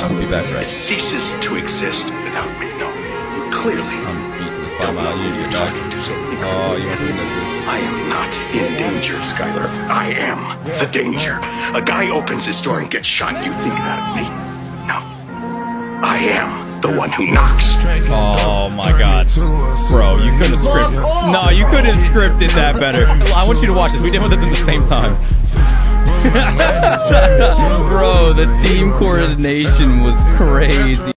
We'll be back, right? It ceases to exist without me. No, clearly. Don't know who you're talking to, so I am not in danger, Skylar. I am the danger. A guy opens his door and gets shot. You think that of me? No. I am the one who knocks. Oh my god. Bro, you couldn't have scripted. No, you couldn't have scripted that better. I want you to watch this. We did this at the same time. Bro, the team coordination was crazy.